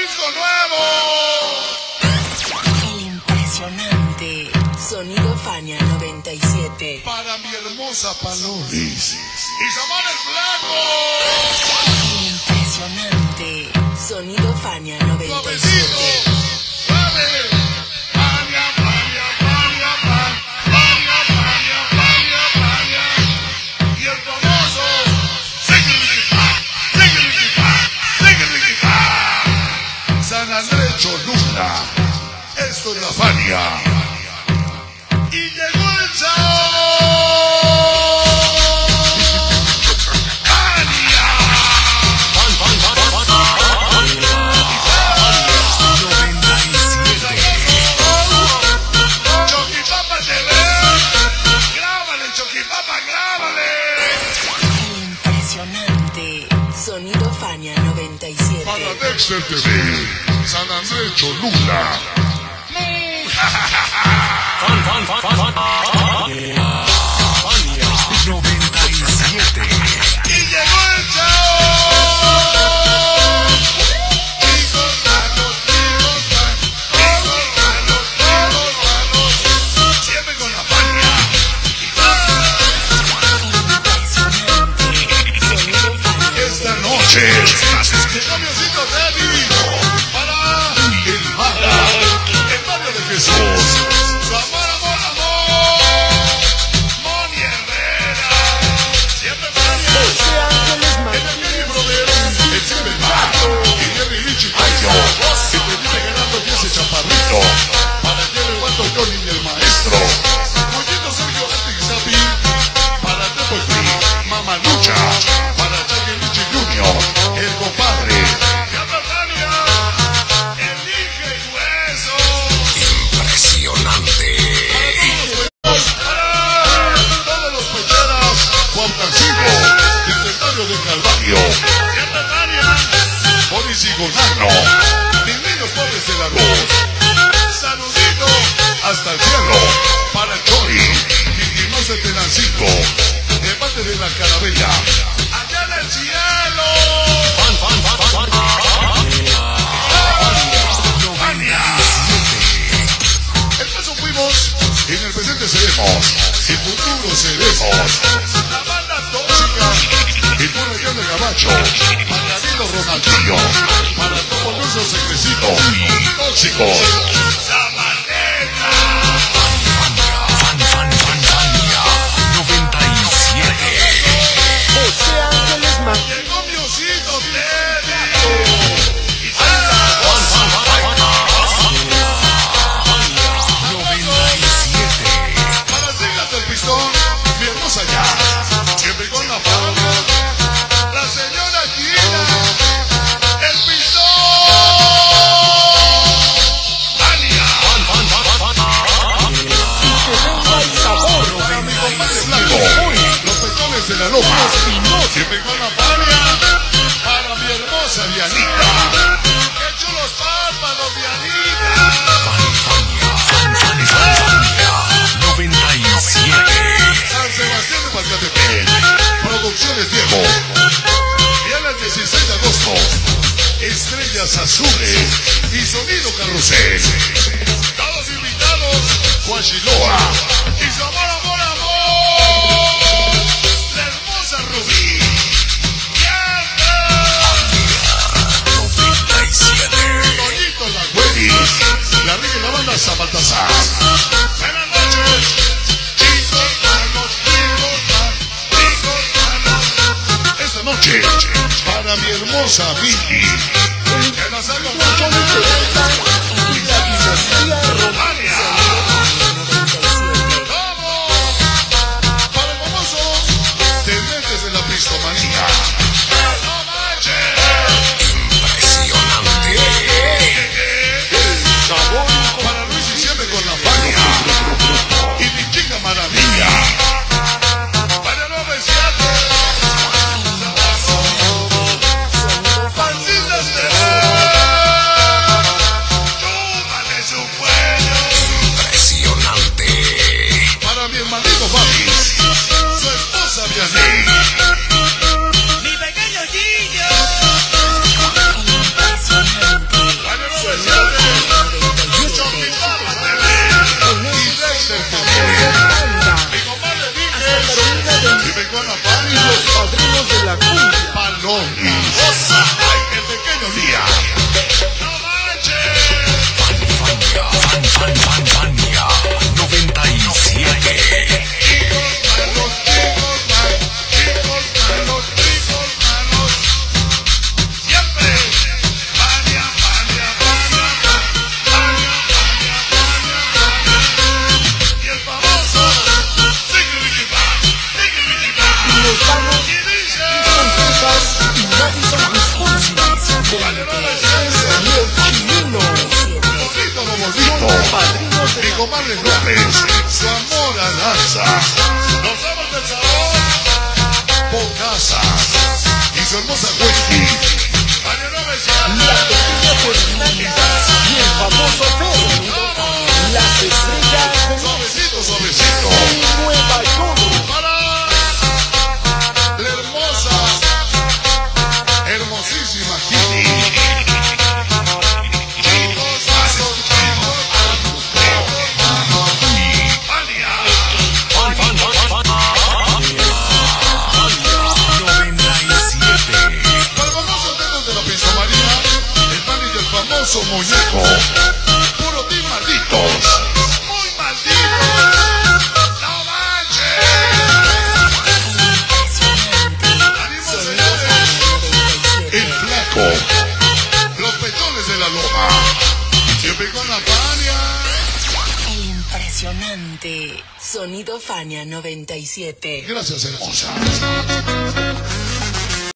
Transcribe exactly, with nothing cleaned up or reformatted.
disco nuevo. El impresionante Sonido Fania noventa y siete. Para mi hermosa Paloris y Samar el Blanco. El impresionante Sonido Fania noventa y siete. Suave. Fania, Fania, Fania, Fania, Fania, Fania, Fania. Y el famoso Sigiripa, Sigiripa, Sigiripa. San Andrés Cholula. Esto es la Fania. Y llegó el chao. Fania. Choquipapa T V. Grábale, Choquipapa, grábale. El impresionante Sonido Fania noventa y siete. Para Dexter T V. San Andrés Cholula. Fan, fan, fan, fan, fan. Fania noventa y siete. Y llegó el chao. Chicos malos, chicos malos, chicos malos, chicos malos. Siempre con la Fania. Esta noche, el camioncito Debbie para el Mara, el barrio de Jesús. Su amor, amor, amor. Moni Herrera. Siempre Fania. El de Jerry Brother. El siempre Paco. Y Jerry Lichi Payo. Que te viene ganando y ese chaparrito. Para el Jerry Guanto Johnny y el maestro. Pollito Sergio Antizapi. Para el Tepo y Pri. Mamalucha. Para Jackie Lichi Junior. El compadre. Siempre Fania. Elige y hueso. Impresionante. Todos los pecheras, Juan Francisco, Centenario de Calvario, Siempre Fania, Boris y Gonano, mis niños pobres del arroz, saludito hasta el cielo, para el Chori, y más de Tenancito, de parte de la Carabella, allá en el cielo. Fan, fan, fan, fan, fan. Fania. El paso fuimos, y en el presente seremos, y futuro seremos. La banda tóxica, y por allá de Gabacho, Margarito Ronaldinho, para todos nuestros secrecitos, tóxicos. Zabaleta. Fan, fan, fan, Fania noventa y siete. Llegó mi osito Teddy. Y Fan, fan, fan, fan. noventa y siete. para las ligas del pistón, mi hermosa ya, siempre con la Fania, la señora Gina, el pistón, Fania, Fan, fan, fan, fan, fan. para mi compadre Blanco, los pechones de la loma, siempre con la Fania, para mi hermosa Dianita, que chulos párpados, Dianita, Fan, Fania, fan, fan, fan, Fania noventa y siete. San Sebastián de Palcatepec, Producciones Diego, viernes dieciséis de agosto, Estrellas Azules y Sonido Carrusel. Todos invitados, Juan Chiloa y su amor, amor, amor, la hermosa Rubí. noventa y siete. Toñito la Güeris, la rica y la banda Zabaltazar. Buenas noches, chicos malos, chicos malos, chicos malos. Esta noche, para mi hermosa Vicky, que nos haga mucho Romania. ¡Vamos! Para el famoso, te metes en la pistomanía. ¡No manches! Impresionante. Para Luis y siempre con la Fania y mi chica maravilla. Para Nueva Seattle, Francisco comadre López, su amor a lanza. Los amos del sabor, Pocasa y su hermosa Wendy. Año nueve, La pequeña Fernanda y el famoso Pedro. Las estrellas de suavecito, suavecito. Nueva York. Para la hermosa, hermosísima Kitty. Famoso muñeco, puro team malditos, muy malditos, no manches. Ánimo, señores, el flaco, los petones de la loma, siempre con la Fania. El impresionante Sonido Fania noventa y siete. Gracias, hermosa.